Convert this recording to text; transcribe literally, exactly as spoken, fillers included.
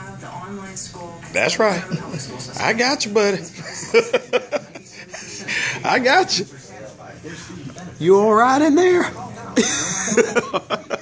have the online school. That's right. I got you, buddy. I got you. You all right in there?